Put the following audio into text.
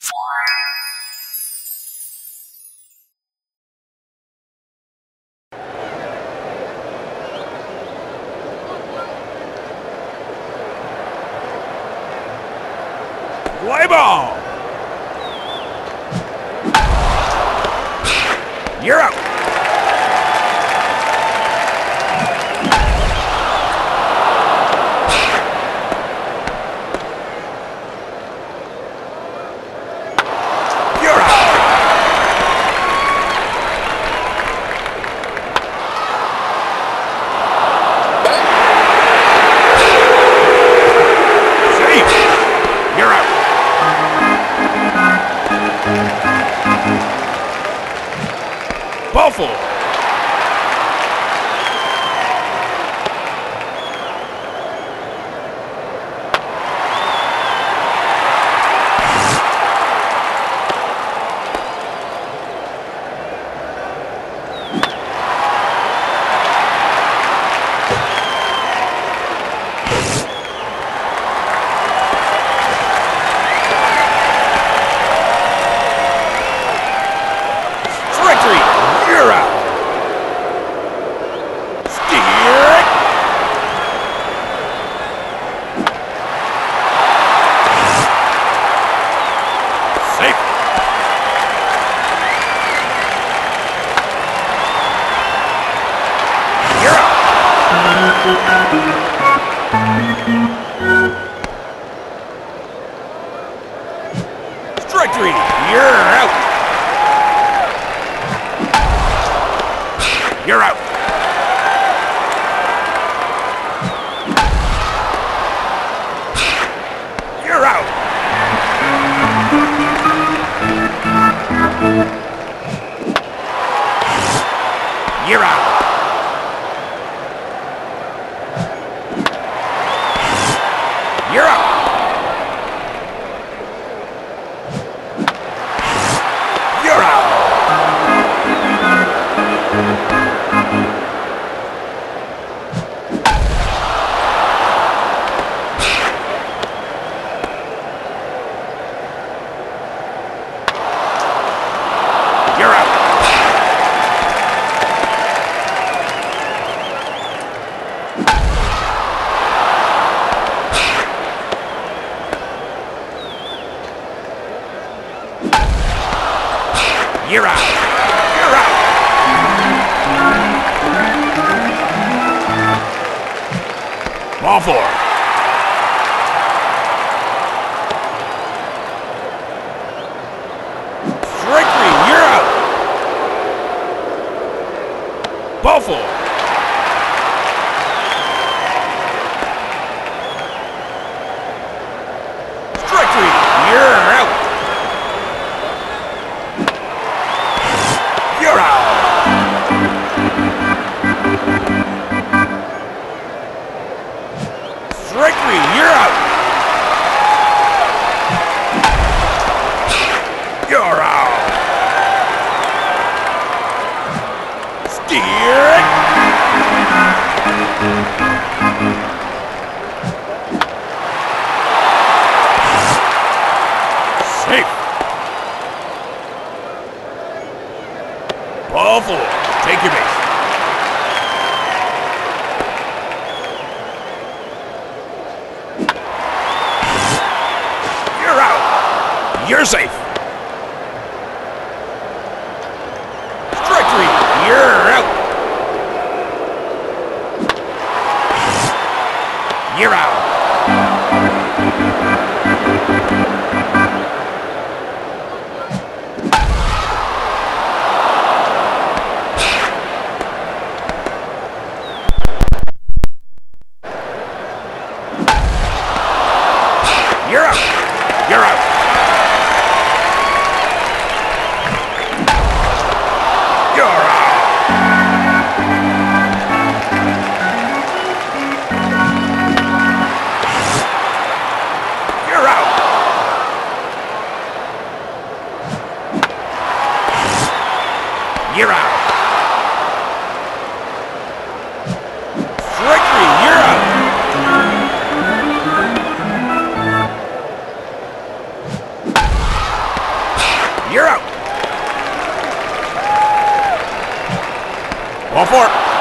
Play ball. You're out. You're out. Safe. You're out. Ball four. Strike three. You're out. Steer it. Safe. You're out. Strike three. You're out. You're out. You're out. You're out. You're out. You're out. You're out. You're out. You're out. Ball four. Strike three. You're out. Ball four. Strike three. You're out. You're out. Strike three. You're out. You're out. Steer it. Safe. Ball four. Take your base. You're out. You're safe. Strike three. You're out. You're out. You're out. You're out. You're out. You're out. You're out. Strike three. You're out. You're out. Ball four.